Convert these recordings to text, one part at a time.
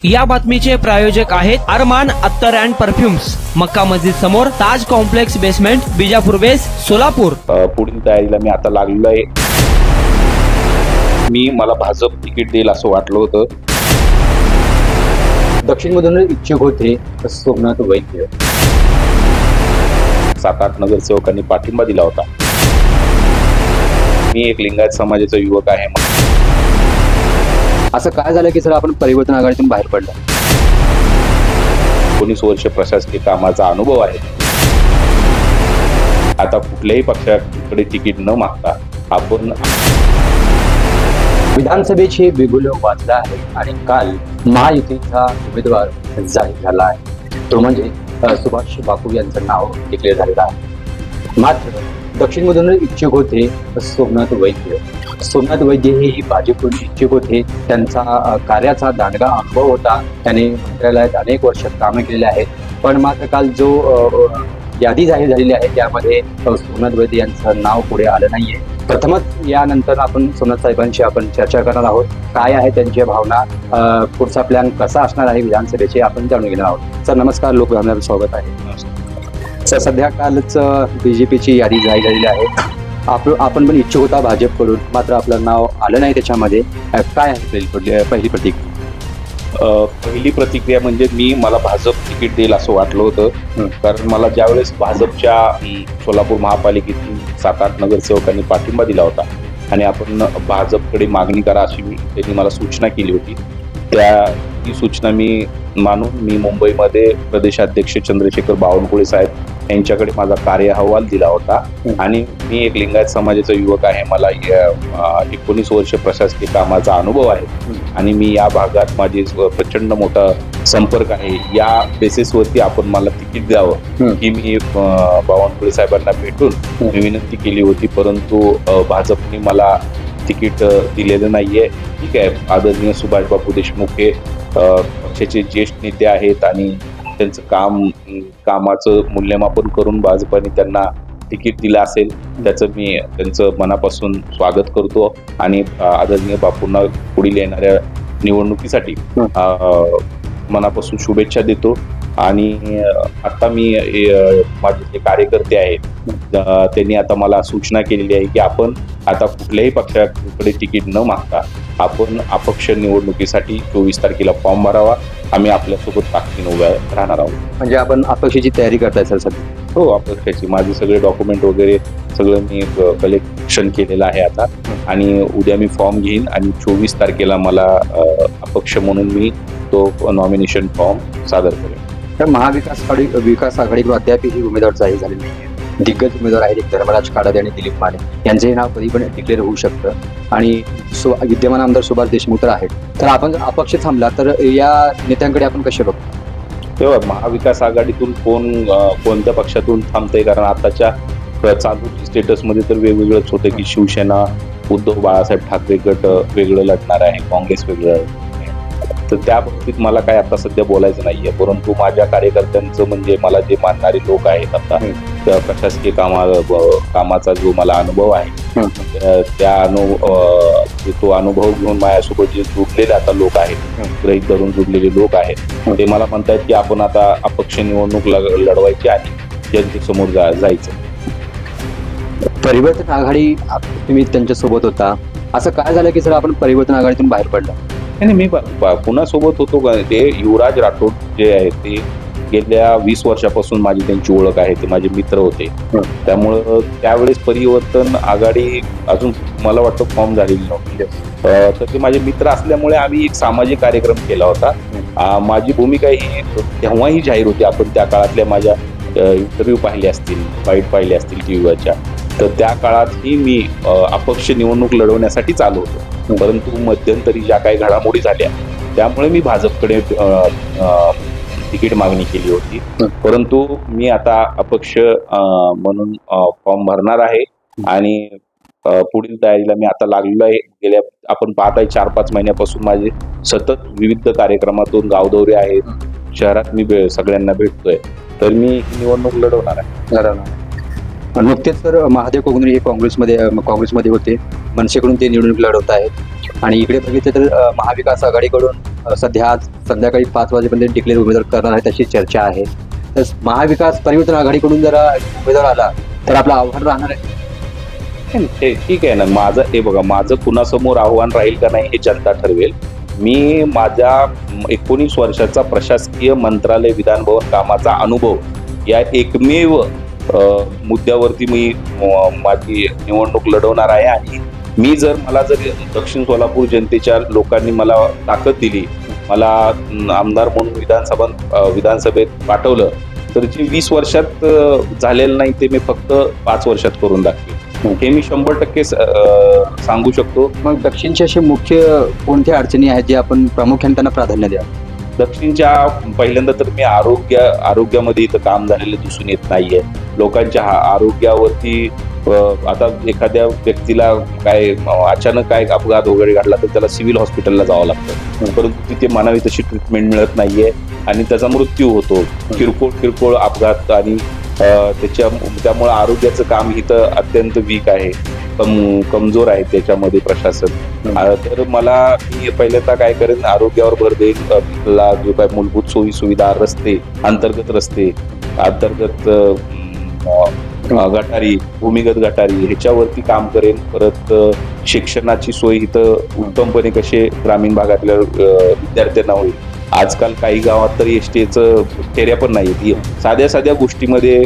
या बातमीचे प्रायोजक आहेत अरमान अत्तर अँड परफ्युम्स, मक्का मस्जिद समोर, ताज कॉम्प्लेक्स बेसमेंट, बिजापूर बेस, सोलापूर। पुढील तयारीला मी आता लागलेलो आहे। मला भाजप तिकीट देईल असं वाटलं होतं। दक्षिणमधून इच्छुक होते सोमनाथ वैद्य। 7-8 नगरसेवकांनी पाठिंबा दिला होता। मी एक लिंगायत समाजाचा युवक आहे। असं काय झालं की सर आपण परिवर्तन आघाडीतून बाहेर पडला? 19 वर्ष प्रशासकीय कामाचा अनुभव आहे। आता कुठल्याही पक्षाकडे तिकीट न मागता आपण विधानसभेचे बिगुल वाजलं आहे आणि काल महायुतीचा उमेदवार जाहीर झाला आहे। तो म्हणजे सुभाष बापू यांचं नाव डिक्लेअर झालेलं आहे। मात्र दक्षिणमधून इच्छुक होते सोमनाथ वैद्य। सोमनाथ वैद्य हे भाजपकडून इच्छुक होते। त्यांचा कार्याचा दांडगा अनुभव होता। त्याने मंत्रालयात अनेक वर्ष कामे केलेली आहेत। पण मात्र काल जो यादी जाहीर झालेली आहे त्यामध्ये सोमनाथ वैद्य यांचं नाव पुढे आलं नाहीये। प्रथमच यानंतर आपण सोमनाथ साहेबांशी आपण चर्चा करणार आहोत। काय आहे त्यांच्या भावना, पुढचा प्लॅन कसा असणार आहे विधानसभेचे आपण जाणून घेणार आहोत। सर नमस्कार, लोकभावनावर स्वागत आहे। सर सध्या कालच बीजेपीची यादी जाहीर झालेली आहे। आपण पण इच्छुक होता भाजपकडून, मात्र आपलं नाव आलं नाही त्याच्यामध्ये। काय आहे पहिली प्रतिक्रिया? पहिली प्रतिक्रिया म्हणजे मला भाजप तिकीट देईल असं वाटलं होतं। कारण मला ज्यावेळेस भाजपच्या सोलापूर महापालिकेतील 7-8 नगरसेवकांनी पाठिंबा दिला होता आणि आपण भाजपकडे मागणी करा अशी त्यांनी मला सूचना केली होती। ती सूचना मानून मी मुंबईमध्ये प्रदेशाध्यक्ष चंद्रशेखर बावनकुळे साहेब यांच्याकडे माझा कार्य अहवाल दिला होता। आणि मी एक लिंगायत समाजाचा युवक आहे। मला 19 वर्ष प्रशासकीय कामाचा अनुभव आहे आणि मी या भागात माझे प्रचंड मोठा संपर्क आहे। या बेसिसवरती आपण मला तिकीट द्यावं की मी बावनकुळे साहेबांना भेटून विनंती केली होती, परंतु भाजपने मला तिकीट दिलेलं नाहीये। ठीक आहे, आदरणीय सुभाष बापू देशमुख हे पक्षाचे ज्येष्ठ नेते आहेत आणि त्यांचं कामाचं मूल्यमापन करून भाजपाने त्यांना तिकीट दिलं असेल त्याचं मी त्यांचं मनापासून स्वागत करतो आणि आदरणीय बापूंना पुढील येणाऱ्या निवडणुकीसाठी मनापासून शुभेच्छा देतो। आणि आता माझे जे कार्यकर्ते आहेत त्यांनी आता मला सूचना केलेली आहे की आपण आता कुठल्याही पक्षाकडे तिकीट न मागता आपण अपक्ष निवडणुकीसाठी 24 तारखेला फॉर्म भरावा। आम्ही आपल्यासोबत ताकदीने उभ्या राहणार आहोत। म्हणजे आपण अपक्षाची तयारी करताय सर सध्या? हो, अपक्षाची माझे सगळे डॉक्युमेंट वगैरे सगळं मी कलेक्शन केलेलं आहे आता आणि उद्या मी फॉर्म घेईन आणि 24 तारखेला मला अपक्ष म्हणून मी तो नॉमिनेशन फॉर्म सादर करेन। तर विकास आघाडीकडून अद्याप ही उमेदवार जाहीर झाले नाही। दिग्गज उमेदवार आहेत धर्मराज काडादे आणि दिलीप माने, यांचंही नाव कधी पण डिक्लेअर होऊ शकतं आणि विद्यमान आमदार सुभाष देशमुख तर आहेत। तर आपण जर अपक्ष थांबला तर या नेत्यांकडे आपण कसे बघतो? तेव्हा महाविकास आघाडीतून कोणत्या पक्षातून थांबतंय? कारण आताच्या चालू स्टेटसमध्ये तर वेगवेगळंच होतं की शिवसेना, उद्धव बाळासाहेब ठाकरे गट वेगळं लढणार आहे, काँग्रेस वेगळं। तर त्या बाबतीत मला काय आता सध्या बोलायचं नाहीये, परंतु माझ्या कार्यकर्त्यांचं म्हणजे मला जे मानणारे लोक आहेत आता प्रशासकीय कामाचा जो मला अनुभव आहे तो अनुभव घेऊन माझ्यासोबत जे जुडलेले आता लोक आहेत, गृहीत धरून जुडलेले लोक आहेत, ते मला म्हणतात की आपण आता अपक्ष निवडणूक लढवायची आणि जनतेसमोर जायचं। परिवर्तन आघाडी तुम्ही त्यांच्यासोबत होता, असं काय झालं की सर आपण परिवर्तन आघाडीतून बाहेर पडला? आणि मी पुन्हा सोबत होतो का? ते युवराज राठोड जे आहेत ते गेल्या 20 वर्षापासून माझी त्यांची ओळख आहे, ते माझे मित्र होते। त्यामुळं त्यावेळेस परिवर्तन आघाडी अजून मला वाटतं फॉर्म झालेली नव्हती, तर ते माझे मित्र असल्यामुळे आम्ही एक सामाजिक कार्यक्रम केला होता। माझी भूमिका ही तेव्हाही जाहीर होती। आपण त्या काळातल्या माझ्या इंटरव्ह्यू पाहिले असतील, फाईट पाहिले असतील टीव्हीवरच्या, तर त्या काळातही मी अपक्ष निवडणूक लढवण्यासाठी आलो होतो। परंतु मध्यंतरी ज्या काही घडामोडी झाल्या त्यामुळे मी भाजपकडे तिकीट मागणी केली होती। परंतु मी आता अपक्ष म्हणून फॉर्म भरणार आहे आणि पुढील तयारीला मी आता लागलेलो आहे। आपण पाहत आहे 4-5 महिन्यापासून माझे सतत विविध कार्यक्रमातून गावदौरे आहेत, शहरात मी सगळ्यांना भेटतोय, तर मी निवडणूक लढवणार आहे। नुकतेच तर महादेव कोगनरे हे काँग्रेसमध्ये होते, मनसेकडून ते निवडणूक लढवत आहेत आणि इकडे बघितलं तर महाविकास आघाडीकडून सध्या आज संध्याकाळी 5 वाजेपर्यंत डिक्लेअर उमेदवार करणार आहे तशी चर्चा आहे. तर महाविकास परिवर्तन आघाडीकडून जर उमेदवार आला तर आपलं आव्हान राहणार आहे. ते ठीक आहे ना. माझं कुणासमोर आव्हान राहील का नाही हे जनता ठरवेल. मी माझ्या 19 वर्षाचा प्रशासकीय मंत्रालय विधानभवन कामाचा अनुभव या एकमेव मुद्द्यावरती मी माझी निवडणूक लढवणार आहे. आणि मला जर दक्षिण सोलापूर जनतेच्या लोकांनी मला ताकद दिली, मला आमदार म्हणून विधानसभेत पाठवलं, तर जे 20 वर्षात झालेलं नाही ते मी फक्त 5 वर्षात करून दाखवेन. हे मी 100% सांगू शकतो. मग दक्षिणच्या असे मुख्य कोणत्या अडचणी आहेत जे आपण प्रामुख्याने त्यांना प्राधान्य द्या? दक्षिणच्या पहिल्यांदा तर मी आरोग्यामध्ये इथं काम झालेलं दिसून येत नाहीये. लोकांच्या आरोग्यावरती आता एखाद्या व्यक्तीला अचानक अपघात वगैरे घडला तर त्याला सिव्हिल हॉस्पिटलला जावं लागतं, परंतु तिथे म्हणावी तशी ट्रीटमेंट मिळत नाहीये आणि त्याचा मृत्यू होतो. किरकोळ अपघात आणि त्यामुळे आरोग्याचं काम इथं अत्यंत वीक आहे, कमजोर आहे त्याच्यामध्ये प्रशासन. तर मी पहिल्यांदा काय करेन, आरोग्यावर भर देईन. जो काय मूलभूत सोयी सुविधा, रस्ते, अंतर्गत गटारी, भूमिगत गटारी ह्याच्यावरती काम करेन. परत शिक्षणाची सोय इथं उत्तमपणे कसे ग्रामीण भागातल्या विद्यार्थ्यांना होईल. आजकाल काही गावात तर एसटीचं फेऱ्या पण नाही. साध्या गोष्टीमध्ये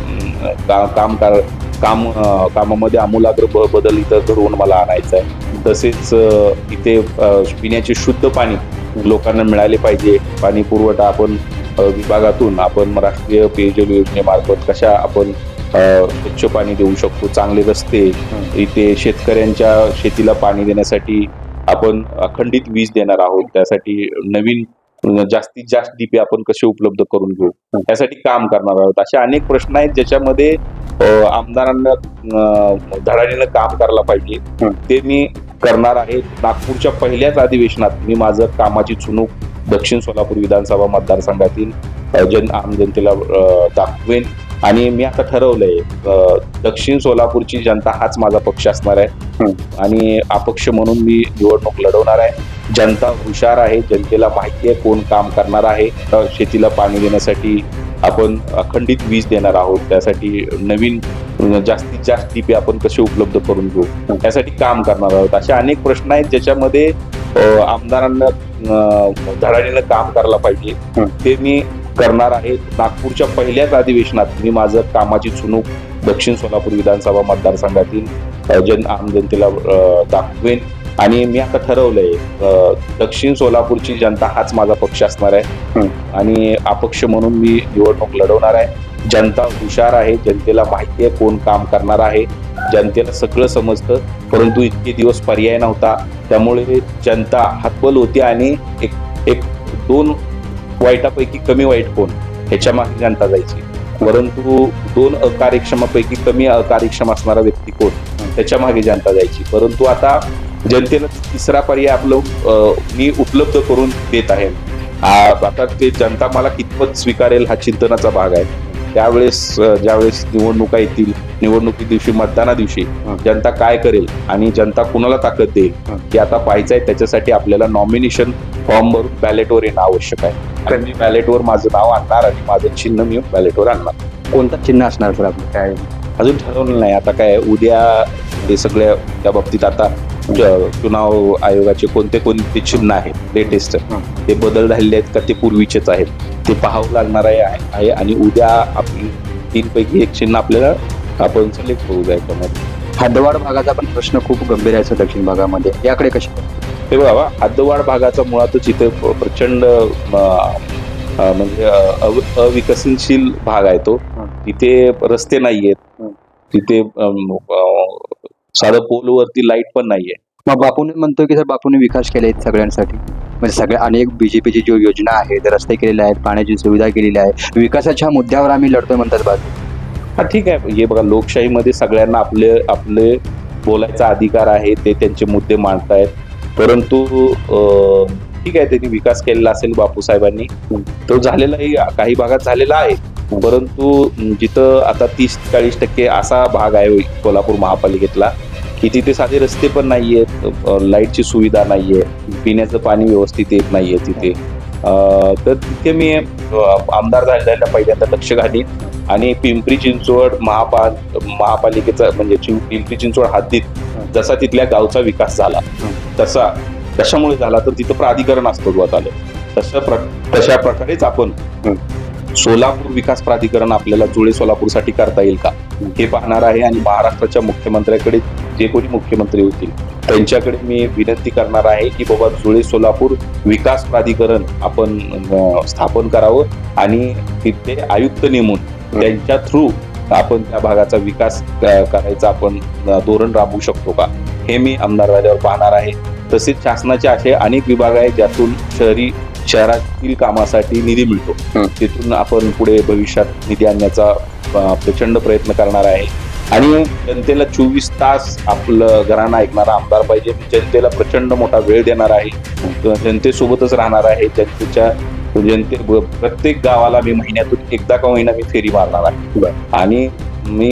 कामामध्ये आमूलाग्र बदल इथं घडवून मला आणायचा आहे. तसेच इथे पिण्याचे शुद्ध पाणी लोकांना मिळाले पाहिजे. पाणी पुरवठा आपण विभागातून आपण राष्ट्रीय पेयजल योजनेमार्फत कशा आपण स्वच्छ पाणी देऊ शकतो. चांगले रस्ते, इथे शेतकऱ्यांच्या शेतीला पाणी देण्यासाठी आपण अखंडित वीज देणार आहोत. त्यासाठी नवीन जास्तीत जास्त डीपी आपण कसे उपलब्ध करून घेऊ यासाठी काम करणार आहोत. असे अनेक प्रश्न आहेत ज्याच्यामध्ये आमदारांना धडाडीनं काम करायला पाहिजे. ते मी करणार आहे. नागपूरच्या पहिल्याच अधिवेशनात मी माझं कामाची चुणूक दक्षिण सोलापूर विधानसभा मतदारसंघातील आम जनतेला दाखवेन. आणि मी आता ठरवलंय दक्षिण सोलापूरची जनता हाच माझा पक्ष असणार आहे आणि अपक्ष म्हणून मी निवडणूक लढवणार आहे. जनता हुशार आहे, जनतेला माहिती आहे कोण काम करणार आहे. शेतीला पाणी देण्यासाठी आपण अखंडित वीज देणार आहोत. त्यासाठी नवीन जास्तीत जास्त डीपी आपण कसे उपलब्ध करून घेऊ यासाठी काम करणार आहोत. असे अनेक प्रश्न आहेत ज्याच्यामध्ये आमदारांना धडाडीनं काम करायला पाहिजे. ते मी करणार आहे. नागपूरच्या पहिल्याच अधिवेशनात मी माझं कामाची चुणूक दक्षिण सोलापूर विधानसभा मतदारसंघातील आम जनतेला दाखवेन. आणि मी आता ठरवलंय दक्षिण सोलापूरची जनता हाच माझा पक्ष असणार आहे आणि अपक्ष म्हणून मी निवडणूक लढवणार आहे. जनता हुशार आहे, जनतेला माहिती आहे कोण काम करणार आहे. जनतेला सगळं समजतं, परंतु इतके दिवस पर्याय नव्हता. त्यामुळे जनता हातबल होती आणि एक 2 वाईटापैकी कमी वाईट कोण ह्याच्या मागे जनता जायची. परंतु 2 अकार्यक्षमापैकी कमी अकार्यक्षम असणारा व्यक्ती कोण त्याच्या मागे जनता जायची. परंतु आता जनतेला तिसरा पर्याय मी उपलब्ध करून देत आहे. आता ते जनता मला कितपत स्वीकारेल हा चिंतनाचा भाग आहे. ज्यावेळेस निवडणुका येतील, निवडणुकी दिवशी, मतदाना दिवशी जनता काय करेल आणि जनता कुणाला ताकद देईल हे आता पाहायचं आहे. त्याच्यासाठी आपल्याला नॉमिनेशन फॉर्म भरून बॅलेटवर येणं आवश्यक आहे. कारण मी बॅलेटवर माझं नाव आणणार आणि माझं चिन्ह मी बॅलेटवर आणणार. कोणतं चिन्ह असणार सर आपलं? काय अजून ठरवलं नाही. आता काय उद्या हे सगळ्या त्या बाबतीत आता चुनाव आयोगाचे कोणते चिन्ह आहेत लेटेस्ट, ते बदल झालेले आहेत का ते पूर्वीचेच आहेत ते पाहावं लागणार आहे. आणि उद्या आपली 3 पैकी एक चिन्ह आपल्याला आपण सिलेक्ट करू याच्यामध्ये. हद्दवाढ भागाचा पण प्रश्न खूप गंभीर आहे दक्षिण भागामध्ये, याकडे कशी? हे बघा, हद्दवाढ भागाचा मुळातच इथे प्रचंड म्हणजे अविकसनशील भाग आहे तो. तिथे रस्ते नाहीयेत, तिथे साधं पोलवरती लाईट पण नाहीये. मग बापूने म्हणतोय की सर बापूने विकास केले आहेत सगळ्यांसाठी, म्हणजे सगळ्या अनेक बीजेपीची जो योजना आहेत, रस्ते केलेले आहेत, पाण्याची सुविधा केलेली आहे, विकासाच्या मुद्द्यावर आम्ही लढतोय म्हणतात बाजू. हा ठीक आहे. हे बघा, लोकशाहीमध्ये सगळ्यांना आपले बोलायचा अधिकार आहे, ते त्यांचे मुद्दे मांडतायत. परंतु ठीक आहे, त्यांनी विकास केलेला असेल बापूसाहेबांनी, तो झालेलाही काही भागात झालेला आहे. परंतु जिथं आता 30-40% असा भाग आहे सोलापूर महापालिकेतला की तिथे साधे रस्ते पण नाहीयेत, लाईटची सुविधा नाहीये, पिण्याचं पाणी व्यवस्थित येत नाहीये तिथे. तर तिथे मी आमदार झालेला पहिल्यांदा लक्ष घालीन आणि पिंपरी चिंचवड महापालिकेचा म्हणजे पिंपरी चिंचवड हद्दीत जसा तिथल्या गावचा विकास झाला तसा कशामुळे झाला तर तिथं प्राधिकरण अस्तित्वात आलं. तशा प्रकारेच आपण सोलापूर विकास प्राधिकरण आपल्याला जुळे सोलापूरसाठी करता येईल का हे पाहणार आहे. आणि महाराष्ट्राच्या मुख्यमंत्र्याकडे जे कोणी मुख्यमंत्री होतील त्यांच्याकडे मी विनंती करणार आहे की बाबा जुळे सोलापूर विकास प्राधिकरण आपण स्थापन करावं आणि तिथे आयुक्त नेमून त्यांच्या थ्रू आपण त्या भागाचा विकास करायचा आपण धोरण राबवू शकतो का हे मी आमदार झाल्यावर पाहणार आहे. तसेच शासनाचे असे अनेक विभाग आहेत ज्यातून शहरातील कामासाठी निधी मिळतो, तिथून आपण पुढे भविष्यात निधी आणण्याचा प्रचंड प्रयत्न करणार आहे. आणि जनतेला 24 तास आपलं घराणं ऐकणारा आमदार पाहिजे. जनतेला प्रचंड मोठा वेळ देणार आहे, जनतेसोबतच राहणार आहे. प्रत्येक गावाला मी महिन्यातून एकदा का महिना मी फेरी मारणार आहे आणि मी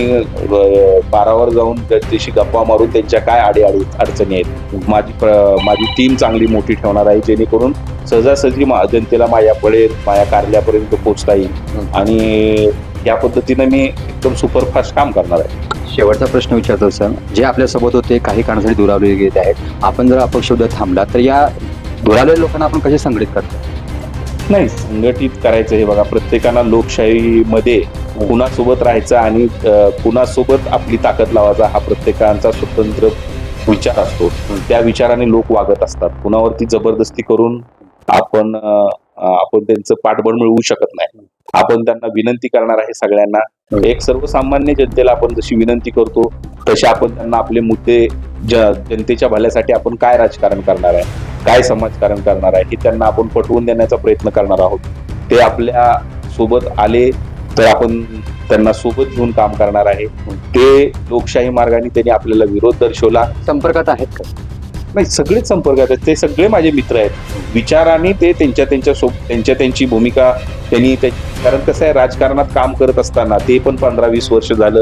पारावर जाऊन जनतेशी गप्पा मारून त्यांच्या काय अडचणी आहेत माझी टीम चांगली मोठी ठेवणार आहे जेणेकरून सहजासहजी जनतेला माझ्या कार्यालयापर्यंत पोहोचता येईल आणि या पद्धतीने मी एकदम सुपरफास्ट काम करणार आहे. शेवटचा प्रश्न विचारतो सर, जे आपल्यासोबत होते काही कारणासाठी दुरावले गेले आहेत, आपण जर अपक्ष थांबला तर या दुरावलेल्या लोकांना आपण कसे संघटित करतो? नाही, संघटित करायचं हे बघा, प्रत्येकाला लोकशाहीमध्ये कुणासोबत राहायचं आणि कुणासोबत आपली ताकद लावायचा हा प्रत्येकाचा स्वतंत्र विचार असतो. त्या विचाराने लोक वागत असतात. कुणावरती जबरदस्ती करून आपण त्यांचं पाठबळ मिळवू शकत नाही. आपण त्यांना विनंती करणार आहे सगळ्यांना, एक सर्वसामान्य जनतेला आपण जशी विनंती करतो तसे आपण त्यांना आपले मुद्दे जनतेच्या भल्यासाठी आपण काय राजकारण करणार आहे, काय समाजकारण करणार आहे हे त्यांना आपण पटवून देण्याचा प्रयत्न करणार आहोत. ते आपल्या सोबत आले तर आपण त्यांना सोबत घेऊन काम करणार आहे. ते लोकशाही मार्गाने त्यांनी आपल्याला विरोध दर्शवला. संपर्कात आहेत का? नाही, सगळेच संपर्कात आहेत. ते सगळे माझे मित्र आहेत. विचाराने ते त्यांची भूमिका त्यांनी कारण कसं आहे, राजकारणात काम करत असताना ते पण 15-20 वर्ष झालं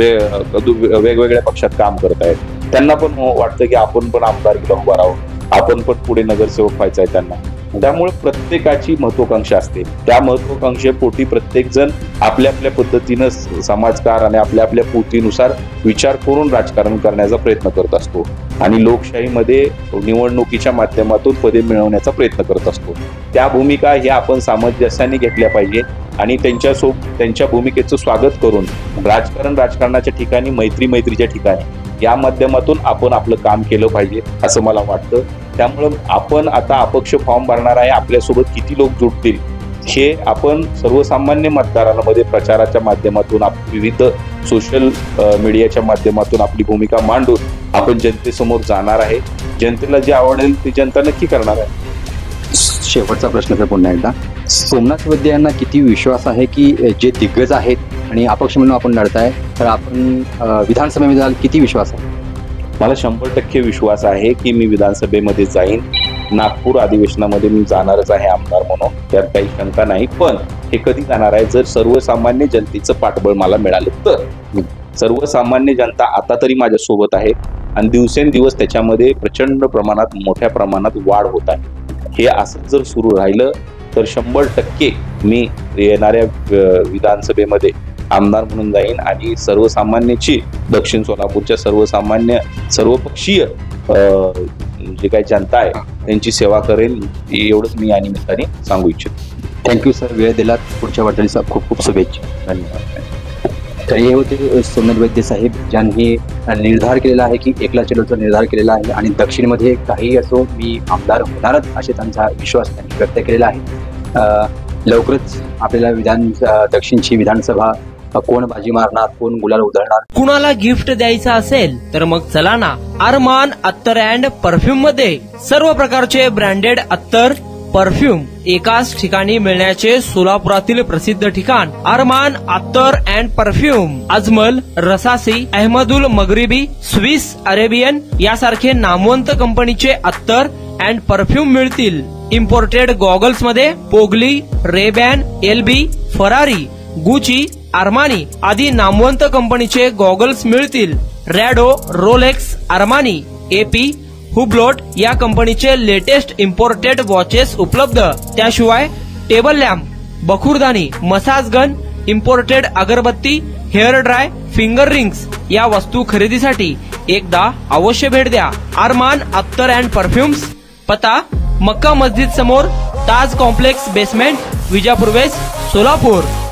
वेगवेगळ्या पक्षात काम करत आहेत. त्यांना पण वाटतं की आपण पण आमदारकीला उभा राहू, आपण पण पुढे नगरसेवक व्हायचं आहे त्यांना. त्यामुळे प्रत्येकाची महत्वाकांक्षा असते. त्या महत्वाकांक्षेपोटी प्रत्येक जण आपल्या आपल्या पद्धतीनं समाजकार आणि आपल्या आपल्या पोतीनुसार विचार करून राजकारण करण्याचा प्रयत्न करत असतो आणि लोकशाहीमध्ये निवडणुकीच्या माध्यमातून पदे मिळवण्याचा प्रयत्न करत असतो. त्या भूमिका ह्या आपण सामंजस्याने घेतल्या पाहिजे आणि त्यांच्या भूमिकेचं स्वागत करून राजकारणाच्या ठिकाणी मैत्रीच्या ठिकाणी या माध्यमातून आपण आपलं काम केलं पाहिजे असं मला वाटतं. त्यामुळं आपण आता अपक्ष फॉर्म भरणार आहे, आपल्यासोबत किती लोक जुटतील हे आपण सर्वसामान्य मतदारांमध्ये प्रचाराच्या माध्यमातून विविध सोशल मीडियाच्या माध्यमातून आपली भूमिका मांडून आपण जनतेसमोर जाणार आहे. जनतेला जे आवडेल ते जनता नक्की करणार आहे. शेवटचा प्रश्न तर पुन्हा एकदा, सोमनाथ वैद्य यांना किती विश्वास आहे की जे दिग्गज आहेत आणि अपक्ष म्हणून आपण लढताय तर आपण विधानसभेमध्ये किती विश्वास आहे? मला 100% विश्वास आहे की मी विधानसभेमध्ये जाईन. नागपूर अधिवेशनामध्ये मी जाणारच आहे आमदार म्हणून, त्यात काही शंका नाही. पण हे कधी जाणार आहे जर सर्वसामान्य जनतेचं पाठबळ मला मिळालं तर. सर्वसामान्य जनता आता तरी माझ्या सोबत आहे आणि दिवसेंदिवस त्याच्यामध्ये प्रचंड प्रमाणात मोठ्या प्रमाणात वाढ होत आहे. हे असं जर सुरू राहिलं तर 100% मी येणाऱ्या विधानसभेमध्ये आमदार म्हणून जाईन आणि सर्वसामान्याची दक्षिण सोलापूरच्या सर्वपक्षीय जे काही जनता आहे त्यांची सेवा करेल एवढंच मी या निमित्ताने सांगू इच्छितो. थँक्यू सर, वेळ दिलात. पुढच्या वाटचालीचा खूप खूप शुभेच्छा. धन्यवाद. तर हे होते सोमनाथ वैद्य साहेब ज्यांनी निर्धार केलेला आहे की एकला चलोचा निर्धार केलेला आहे आणि दक्षिणमध्ये काही असो मी आमदार होणारच असे त्यांचा विश्वास त्यांनी व्यक्त केलेला आहे. लवकरच आपल्याला दक्षिणची विधानसभा कोण बाजी मारणार, कोण गुलाल उधळणार, कुणाला गिफ्ट द्यायचं असेल तर मग चला ना अरमान अत्तर अँड परफ्यूम मध्ये सर्व प्रकारचे ब्रँडेड अत्तर परफ्यूम एकाच ठिकाणी मिळण्याचे सोलापुरातील प्रसिद्ध ठिकाण अरमान अत्तर अँड परफ्यूम. अजमल, रसासी, अहमदुल मगरिबी, स्विस अरेबियन यासारखे नामवंत कंपनीचे अत्तर अँड परफ्यूम मिळतील. इम्पोर्टेड गॉगल्स मध्ये पोगली, रेबॅन, एलबी, फरारी, गुची, आर्मानी आदी नामवंत कंपनीचे गॉगल्स मिळतील। रॅडो, रोलेक्स, आर्मानी, एपी, हुब्लोट या कंपनीचे लेटेस्ट इम्पोर्टेड वॉचेस उपलब्ध। त्याशिवाय टेबल लॅम्प, बखुरदानी, मसाज गन, इम्पोर्टेड अगरबत्ती, हेअर ड्राय, फिंगर रिंग्स या वस्तू खरेदीसाठी एकदा अवश्य भेट द्या। अरमान अत्तर अँड परफ्युम्स, पता मक्का मस्जिद समोर, Taj complex basement, Vijapur west, Solapur.